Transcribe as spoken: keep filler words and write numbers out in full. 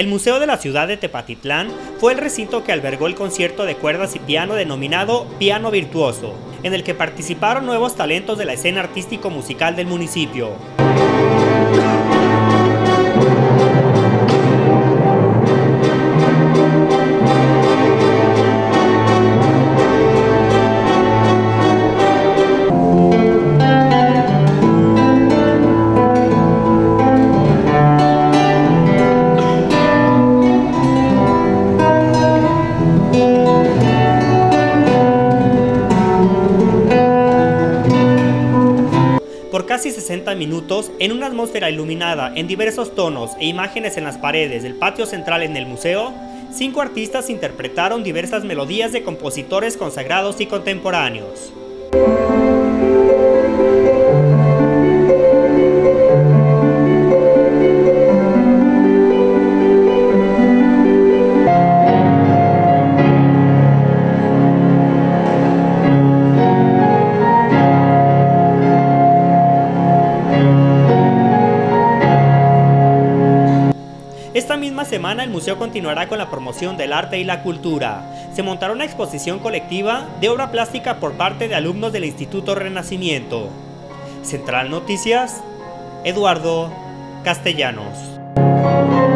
El Museo de la Ciudad de Tepatitlán fue el recinto que albergó el concierto de cuerdas y piano denominado Piano Virtuoso, en el que participaron nuevos talentos de la escena artístico-musical del municipio. Por casi sesenta minutos, en una atmósfera iluminada en diversos tonos e imágenes en las paredes del patio central en el museo, cinco artistas interpretaron diversas melodías de compositores consagrados y contemporáneos. Esta misma semana el museo continuará con la promoción del arte y la cultura. Se montará una exposición colectiva de obra plástica por parte de alumnos del Instituto Renacimiento. Central Noticias, Eduardo Castellanos.